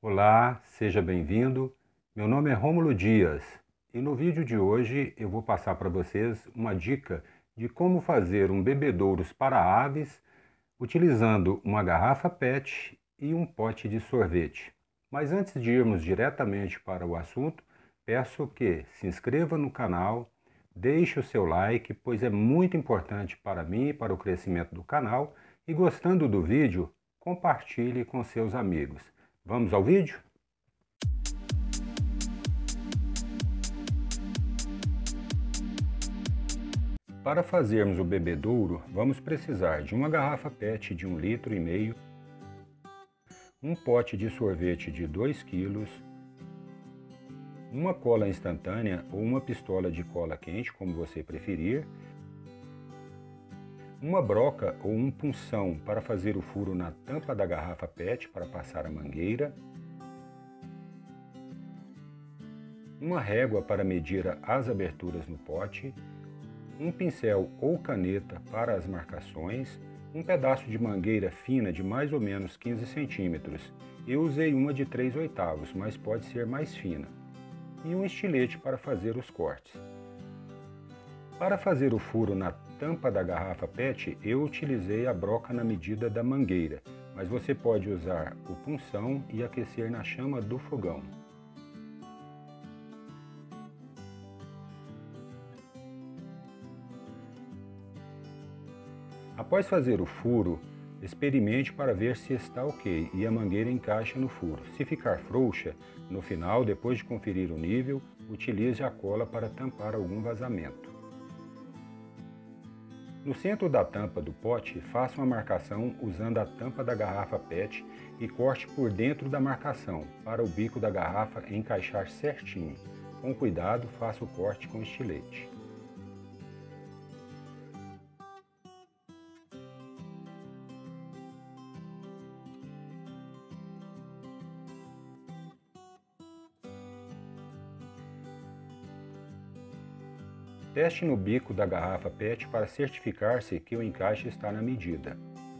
Olá, seja bem-vindo. Meu nome é Rômulo Dias e no vídeo de hoje eu vou passar para vocês uma dica de como fazer um bebedouros para aves utilizando uma garrafa PET e um pote de sorvete. Mas antes de irmos diretamente para o assunto, peço que se inscreva no canal, deixe o seu like, pois é muito importante para mim e para o crescimento do canal, e gostando do vídeo, compartilhe com seus amigos. Vamos ao vídeo? Para fazermos o bebedouro, vamos precisar de uma garrafa PET de 1,5 litro, um pote de sorvete de 2 kg, uma cola instantânea ou uma pistola de cola quente, como você preferir, uma broca ou um punção para fazer o furo na tampa da garrafa PET para passar a mangueira, uma régua para medir as aberturas no pote, um pincel ou caneta para as marcações, um pedaço de mangueira fina de mais ou menos 15 centímetros. Eu usei uma de 3/8, mas pode ser mais fina. E um estilete para fazer os cortes. Para fazer o furo na tampa da garrafa PET, eu utilizei a broca na medida da mangueira, mas você pode usar o punção e aquecer na chama do fogão. Após fazer o furo, experimente para ver se está ok e a mangueira encaixa no furo. Se ficar frouxa, no final, depois de conferir o nível, utilize a cola para tampar algum vazamento. No centro da tampa do pote, faça uma marcação usando a tampa da garrafa PET e corte por dentro da marcação, para o bico da garrafa encaixar certinho. Com cuidado, faça o corte com estilete. Teste no bico da garrafa PET para certificar-se que o encaixe está na medida.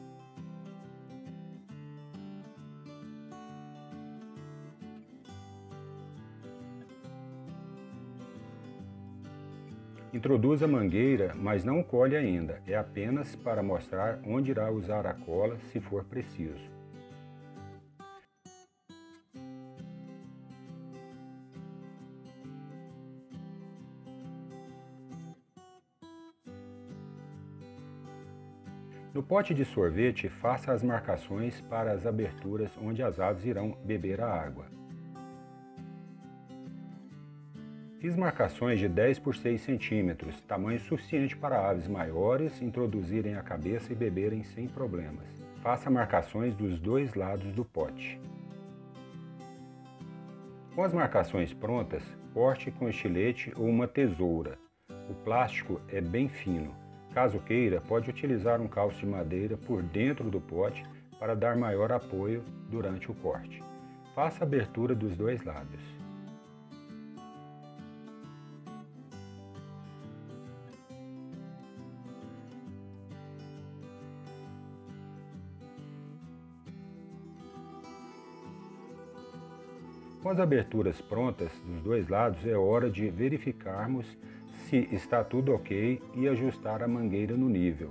Introduza a mangueira, mas não colhe ainda, é apenas para mostrar onde irá usar a cola se for preciso. No pote de sorvete, faça as marcações para as aberturas onde as aves irão beber a água. Fiz marcações de 10 por 6 centímetros, tamanho suficiente para aves maiores introduzirem a cabeça e beberem sem problemas. Faça marcações dos dois lados do pote. Com as marcações prontas, corte com estilete ou uma tesoura. O plástico é bem fino. Caso queira, pode utilizar um calço de madeira por dentro do pote para dar maior apoio durante o corte. Faça a abertura dos dois lados. Com as aberturas prontas dos dois lados, é hora de verificarmos se está tudo ok e ajustar a mangueira no nível.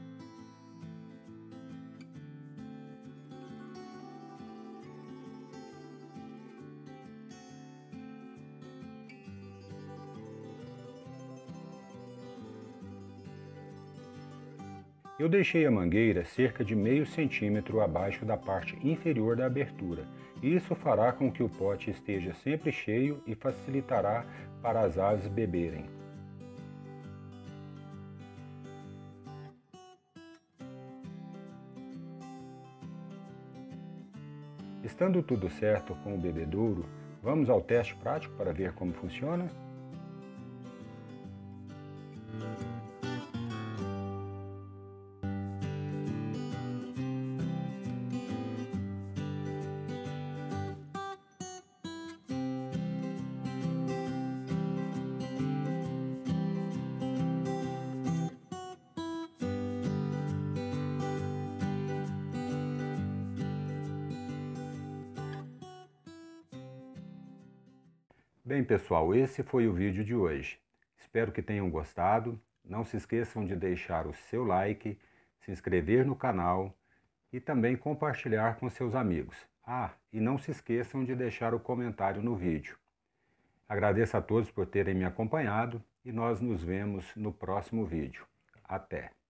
Eu deixei a mangueira cerca de meio centímetro abaixo da parte inferior da abertura. Isso fará com que o pote esteja sempre cheio e facilitará para as aves beberem. Estando tudo certo com o bebedouro, vamos ao teste prático para ver como funciona? Bem, pessoal, esse foi o vídeo de hoje. Espero que tenham gostado. Não se esqueçam de deixar o seu like, se inscrever no canal e também compartilhar com seus amigos. E não se esqueçam de deixar o comentário no vídeo. Agradeço a todos por terem me acompanhado e nós nos vemos no próximo vídeo. Até!